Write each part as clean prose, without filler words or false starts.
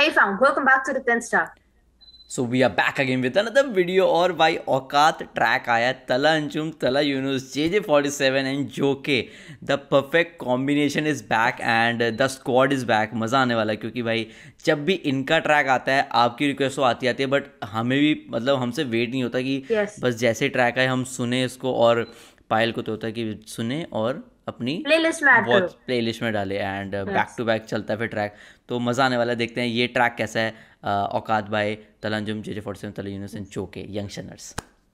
Hey fam, welcome back to the 10 Star. So we are back again with another video. और भाई Aukaat track आया, Talha Anjum, Talha Yunus, JJ47 and Jokhay. The perfect combination is back and the squad is back. मज़ा आने वाला है क्योंकि भाई जब भी इनका ट्रैक आता है आपकी रिक्वेस्ट तो आती है, बट हमें भी मतलब हमसे वेट नहीं होता कि बस जैसे ट्रैक आए हम सुने इसको। और पायल को तो होता है कि सुने और अपनी प्लेलिस्ट में डाले एंड बैक टू बैक चलता है फिर ट्रैक। तो मज़ा आने वाला है, देखते हैं ये ट्रैक कैसा है। औकात बाय तला Anjum, JJ47, Talha Yunus and Jokhay, young stunners.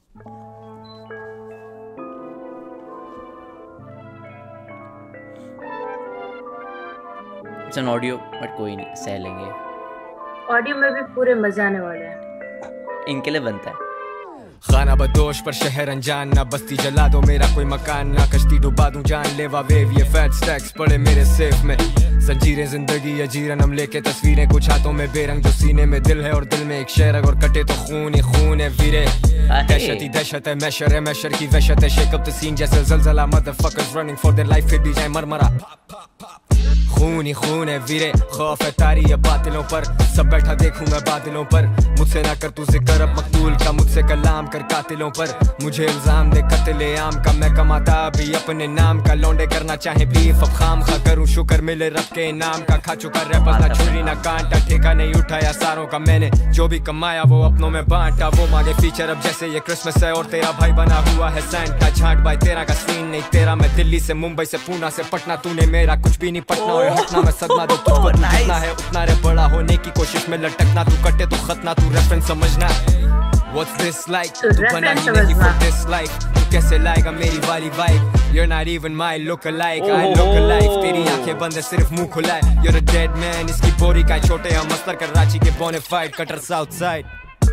It's an audio but कोई नहीं, सह लेंगे। ऑडियो में भी पूरे मजे आने वाले हैं, इनके लिए बनता है। खाना बदोश पर शहर अनजान, ना बस्ती जला दो मेरा कोई मकान, ना कश्ती डुबा दूं जान लेवा वेव। ये फैट स्टैक्स पड़े मेरे सेफ में, जंजीरें जिंदगी अजीरन हम लेके तस्वीरें, कुछ हाथों में बेरंग जो सीने में दिल है और दिल में एक शेर अगर कटे तो खून ही खून है वीरे। दहशत ही दहशत है, मैशर की वहशत है, शेक अप द सीन जैसे ज़लज़ला, motherfuckers running for their life, फिर भी जाए मरमरा। खून ही खून है वीरे, खौफ है तारी या बातिलों पर, सब बैठा देखूं मैं बादलों पर। मुझसे ना कर तू जिक्र अब मकतूल का, मुझसे कलाम कर कातिलों पर। मुझे इल्जाम दे कत्ले आम का, मैं कमाता अभी अपने नाम का। लौंडे करना चाहे बीफ अब खाम खा करूं, शुक्र मिले रब के इनाम का। खा चुका रैपर्स ना छुरी ना कांटा, ठेका नहीं उठाया सारों का मैंने, जो भी कमाया वो अपनों में बांटा। वो मांगे फीचर अब जैसे ये क्रिसमस है और तेरा भाई बना हुआ है सैंटा। झांट भाई तेरा का सीन नहीं तेरा, मैं दिल्ली से मुंबई से पूना से पटना, तूने मेरा कुछ भी नहीं पटना। हटना मैं सदमा दो तुझको, जितना है उतना रे बड़ा होने की कोशिश में लटकना। तू कटे तो खतना, तू रेफरेंस समझना। What's this like? तू बना ही नहीं for this life, तू कैसे लाएगा मेरी वाली vibe? You're not even my look-alike, I look alike। तेरी आंखें बंद है सिर्फ मुंह खुला है, you're a dead man। इसकी बोरी का छोटे हम मस्तर कर रांची के bonafide कटर साउथ साइड।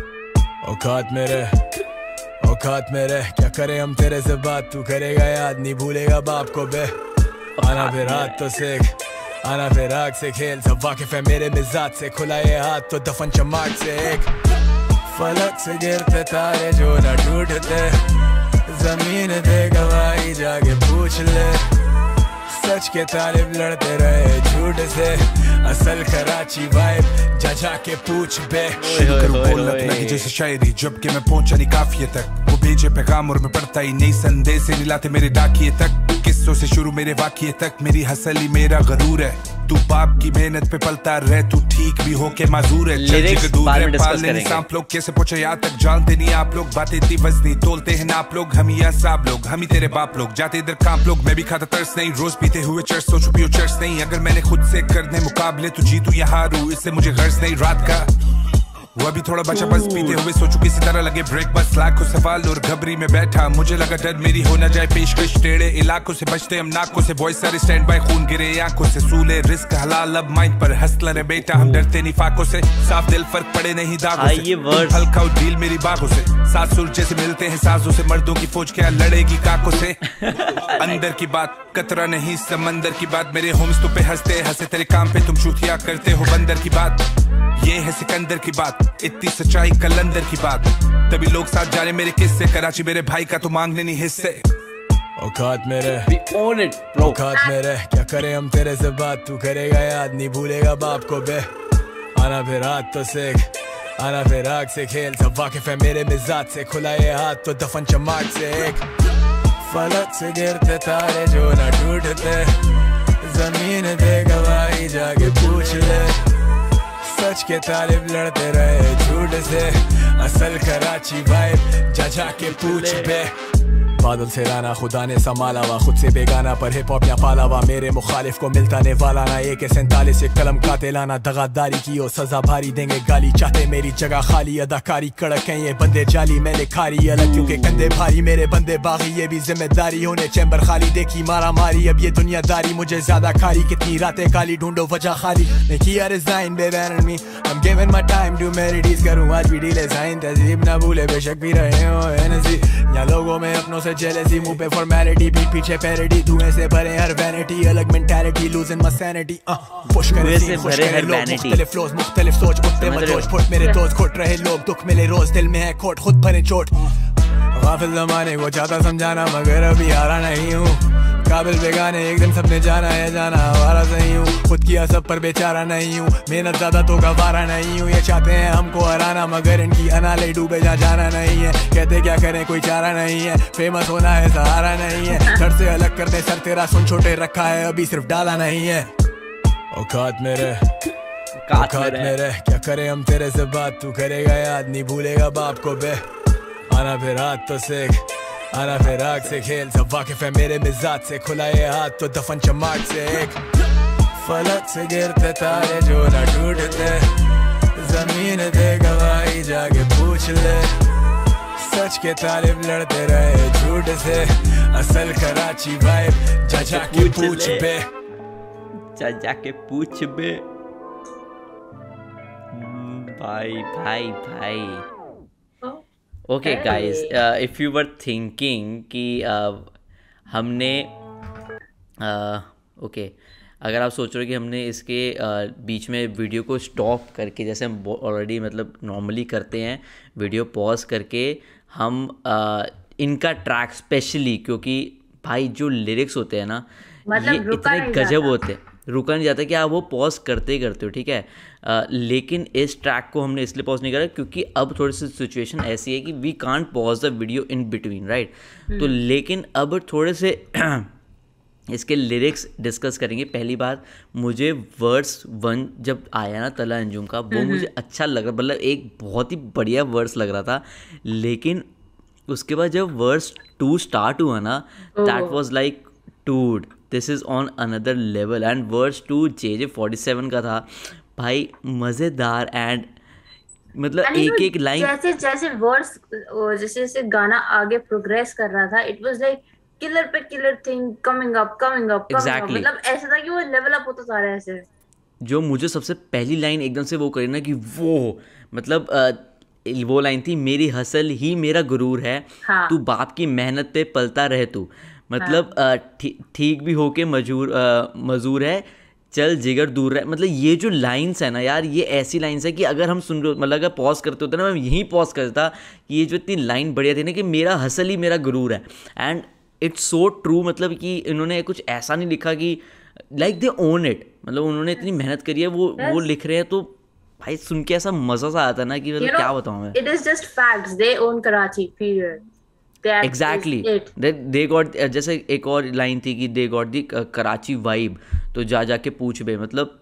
औकात में रह क्या करे हम तेरे से बात, तू करेगा याद नहीं भूलेगा बाप को बे। आना फिर हाथ तो सीख, आना फिर आग से खेल, सब वाकिफ है मेरे मिजाज से। खुला ये हाथ तो दफन चमाट से, एक फलक से गिरते तारे जो न टूटते, जमीन दे गवाही जाके पूछ ले। सच के तालिब लड़ते रहे झूठ से, असल कराची वाइब जा जाके पूछ बे। शुरू करूं बोलना लगी जैसे शायरी, जब कि मैं पहुंचा नहीं काफिये तक। वो भेजे पैगाम और मैं पढ़ता ही नहीं, संदेश से नहीं लाते मेरे डाकिये तक। किस्सों से शुरू मेरे वाकिये तक, मेरी हसली मेरा गरूर है। तू बाप की मेहनत पे पलता रह, तू ठीक भी हो के माजूर है। सांप लोग कैसे पहुंचे यहाँ तक जानते नहीं आप लोग। बातें इतनी वजनी तोलते हैं ना आप लोग, हम ही साहब लोग, हम ही तेरे बाप लोग। जाते इधर कांप लोग, मैं भी खाता तरस नहीं, रोज पीते हुए चर्च सोचू पियो चर्च नहीं। अगर मैंने खुद से करने मुकाबले तो जीतू या हारू, इससे मुझे गर्ज नहीं रात का। वो अभी थोड़ा बचा बस पीते हुए सोचू किसी तरह लगे ब्रेक, बस लाखों सवाल और घबरी में बैठा। मुझे लगा डर मेरी हो ना जाए पेशकश, टेढ़े इलाकों से बचते हम नाकों से। बॉयज सारे स्टैंड बाय, खून गिरे आंखों से। सूले रिस्क हलाल अब माइंड पर, हंसलर है बेटा हम डरते नहीं फाकों से। साफ दिल फर्क पड़े नहीं दागों से, हल्का डील मेरी बागों से। सात सुर जैसे मिलते हैं साजों से, मर्दों की फौज क्या लड़ेगी काकों से। अंदर की बात कतरा नहीं समंदर की बात, मेरे होम्स तो पे हंसते हंसे तेरे काम पे तुम शूथिया करते हो बंदर की बात। ये है सिकंदर की बात, इतनी सच्चाई कलंदर की बात। तभी लोग साथ जाने मेरे किस्से, कराची मेरे भाई का तो मांगने नहीं हिस्से। औकात में रह क्या करे हम तेरे से बात, तू करेगा याद नहीं भूलेगा बाप को बे। आना फिर हाथ तो सीख, आना फिर आग से खेल, सब वाकिफ है मेरे मिजाज से। खुला ये हाथ तो दफन चमाट से, एक फलक से गिरते तारे जो न टूटते, जमीन दे गवाही जाके पूछ ले। सच के तालिब लड़ते रहे झूठ से, असल कराची वाइब जा जाके पूछ बे। बादल से राना खुदा ने संभाला हुआ, खुद से बेगाना पर हिप हॉप या पाला हुआ। मेरे मुखालिफ को मिलता ने वाला ना, एक 47 से कलम कातिलाना। दगादारी की हो सजा भारी देंगे गाली, चाहते मेरी जगह खाली। अदाकारी कड़क है ये बंदे जाली, मैंने खारी अलग क्योंकि कंधे भारी। मेरे बंदे बागी ये भी जिम्मेदारी, होने चैम्बर खाली देखी मारा मारी। अब ये दुनियादारी मुझे ज्यादा खारी, कितनी रातें काली ढूंढो वजह खाली। नहीं किया रिजाइन बेबैन me, I'm giving my time to medities, करूँ आज भी डीले साइन। तहजीब ना भूले बेशक भी रहे हो एनर्जी, या लोगों में अपनों से जेलसी, मुंह पे फॉर्मेलिटी, पीठ पीछे पैरोडी। धुएं से भरे हर वैनिटी, अलग mentality, losing my sanity. Push करे सीन, खुश करे लोग, मुख्तलिफ फ्लोज मुख्तलिफ सोच, उठते मजोज फुट मेरे दोस्त। खोट रहे लोग दुख मिले रोज, दिल में है खोट खुद भरे चोट। गाफिल ज़माने को चाहता समझाना मगर अभी हारा नहीं हूँ। काबिल बेगाने एक दिन सबने जाना है जाना, हमारा सही हूँ खुद किया सब पर बेचारा नहीं हूँ, मेहनत ज्यादा तो गवारा नहीं हूँ। ये चाहते हैं हमको हराना मगर इनकी अनाले डूबे जा जाना नहीं है, कहते क्या करें कोई चारा नहीं है, फेमस होना है सहारा नहीं है, सर से अलग कर दे सर तेरा सुन छोटे रखा है अभी सिर्फ डाला नहीं है। औकात मेरे औकात मेरे क्या करें हम तेरे से बात, तू करेगा याद नहीं भूलेगा बाप को बे, आना फिर हाथ तो सेक आना फिर आग से खेल, सब वाकिफ है मेरे मिजाज से, खुला ये हाथ तो दफन चमाक से, एक फलक से गिरते तारे जो न टूटते, जमीन दे गवाही जाके पूछ ले, सच के तालिब लड़ते रहे झूठ से, असल कराची वाइब जा जाके पूछ बे, जा जाके पूछ बे। भाई भाई भाई okay guys, if you were thinking कि हमने ओके अगर आप सोच रहे हो कि हमने इसके बीच में वीडियो को स्टॉप करके, जैसे हम ऑलरेडी मतलब नॉर्मली करते हैं, वीडियो पॉज करके हम इनका ट्रैक स्पेशली, क्योंकि भाई जो लिरिक्स होते हैं ना मतलब ये इतने गजब होते हैं, रुका नहीं जाता कि आप वो पॉज करते ही करते हो, ठीक है। लेकिन इस ट्रैक को हमने इसलिए पॉज नहीं करा क्योंकि अब थोड़ी सी सिचुएशन ऐसी है कि we can't pause the video in between, right. तो लेकिन अब थोड़े से इसके लिरिक्स डिस्कस करेंगे। पहली बात, मुझे वर्स 1 जब आया ना तला अंजुम का, वो मुझे अच्छा लग रहा, मतलब एक बहुत ही बढ़िया वर्स लग रहा था। लेकिन उसके बाद जब वर्स 2 स्टार्ट हुआ ना, that was like dude this is on another level. And verse 2 JJ47 का था भाई, मज़ेदार। एंड मतलब एक एक लाइन जैसे जैसे वर्स जैसे जैसे गाना आगे प्रोग्रेस कर रहा था, इट वाज लाइक किलर पे killer thing coming up coming up Exactly. मतलब ऐसा था कि वो लेवल अप होता जा रहा है ऐसे। जो मुझे सबसे पहली लाइन एकदम से वो करी ना कि वो मतलब वो लाइन थी, मेरी हसल ही मेरा गुरूर है, हाँ। तू बाप की मेहनत पे पलता रहे तू, मतलब ठीक भी होके मजूर है, चल जिगर दूर रहे। मतलब ये जो लाइन्स है ना यार, ये ऐसी लाइन्स है कि अगर हम सुन रहे, मतलब अगर पॉज करते होते ना, मैं यहीं पॉज करता कि ये जो इतनी लाइन बढ़िया थी ना कि मेरा हसल ही मेरा गुरूर है। एंड इट्स सो ट्रू, मतलब कि इन्होंने कुछ ऐसा नहीं लिखा कि लाइक दे ओन इट, मतलब उन्होंने इतनी मेहनत करी है, वो लिख रहे हैं, तो भाई सुन के ऐसा मजा सा आता ना कि मतलब क्या बताऊं मैं। It is just facts, they own Karachi period, exactly they got, जैसे एक और लाइन थी कि they got the Karachi vibe, तो जा जाके पूछ बे, मतलब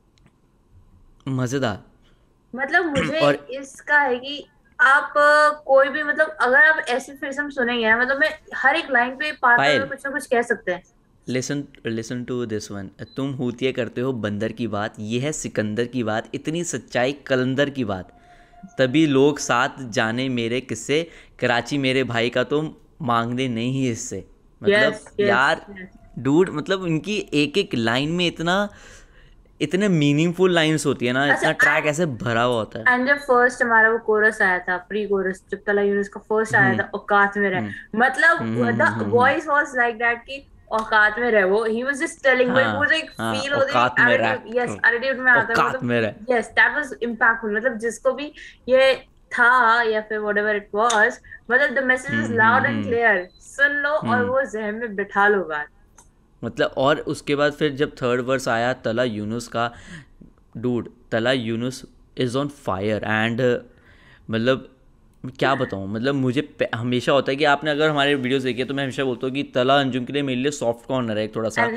मजेदार। मतलब मुझे इसका है कि आप कोई भी, मतलब अगर आप ऐसे फिर से हम सुनेंगे ना, मतलब मैं हर एक लाइन पे पाते हुए कुछ ना कुछ कह सकते हैं। लिसन टू दिस वन, तुम हूतिये करते हो बंदर की बात, ये है सिकंदर की बात, इतनी सच्चाई कलंदर की बात, तभी लोग साथ जाने मेरे किस्से, कराची मेरे भाई का तो मांगने नहीं ही इससे। मतलब यार डूड, मतलब इनकी एक एक लाइन में इतने मीनिंगफुल लाइंस होती है ना, इतना ट्रैक ऐसे भरा हुआ होता है। एंड जब फर्स्ट हमारा वो कोरस आया था, प्री कोरस, जब तला यूनुस का फर्स्ट आया था, औकात में रहे, मतलब the voice was like that कि औकात में रहे, वो ही वाज जस्ट टेलिंग, वो एक फील होती है, यस एटीट्यूड में आता है, मतलब यस दैट वाज इंपैक्टफुल। मतलब जिसको भी ये था या फिर व्हाटएवर इट वाज, मतलब the message is loud and clear, सुन लो और वो ज़हन में बिठा लो बात। मतलब और उसके बाद फिर जब थर्ड वर्स आया तला यूनुस का, dude Talha Yunus is on fire. And मतलब क्या बताऊँ, मतलब मुझे हमेशा होता है कि आपने अगर हमारे वीडियोस देखे तो मैं हमेशा बोलता हूँ कि तला अंजुम के लिए मेरे लिए सॉफ्ट कॉर्नर है थोड़ा सा,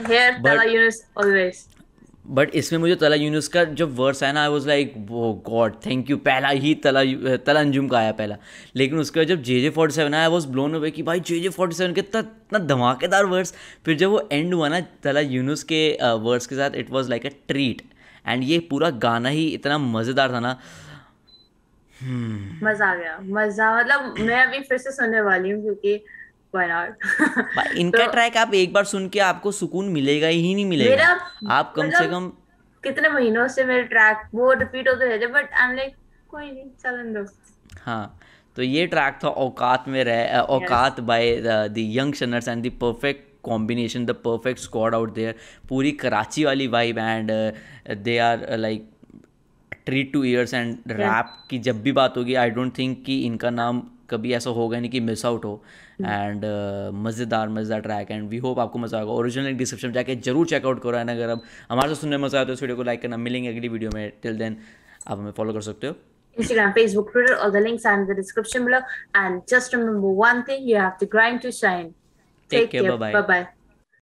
बट इसमें मुझे तला यूनुस का जब वर्स आया ना, आई वाज लाइक वो गॉड थैंक यू, पहला ही तला अंजुम का आया पहला। लेकिन उसके बाद जब JJ47 आया, आई वाज ब्लोन अवे कि भाई JJ47 के इतना धमाकेदार वर्स। फिर जब वो एंड हुआ ना तला यूनुस के वर्स के साथ, it was like a treat. And ये पूरा गाना ही इतना मज़ेदार था ना, मजा आ गया, मजा, मतलब मैं अभी फिर से सुनने वाली हूँ क्योंकि why not? इनका ट्रैक आप एक बार सुन के आपको सुकून मिलेगा ही नहीं मिलेगा। आप कम से कम कितने महीनों से मेरे ट्रैक वो रिपीट होते रहते, बट आई एम लाइक कोई नहीं, चलन दो। हाँ, तो ये ट्रैक था औकात में रहे, Aukaat by the young stunners and the perfect combination, the perfect squad out there, पूरी कराची वाली vibe. And they are like treat to ears. And rap की जब भी बात होगी, आई डोंट थिंक कि इनका नाम कभी ऐसा होगा नहीं कि मिस आउट हो। एंड मज़ेदार ट्रैक, एंड वी होप आपको मज़ा आएगा। ओरिजिनल डिस्क्रिप्शन जाके जरूर चेकआउट करो। एंड अगर अब हमारे से सुनने में मज़ा आया तो इस वीडियो को लाइक करना। मिलेंगे अगली वीडियो में, टिल देन आप हमें फॉलो कर सकते हो Instagram, Facebook, Twitter, all the links are in the description below. And just remember one thing, you have to grind to shine. Take Take care, care. Bye bye. Bye bye.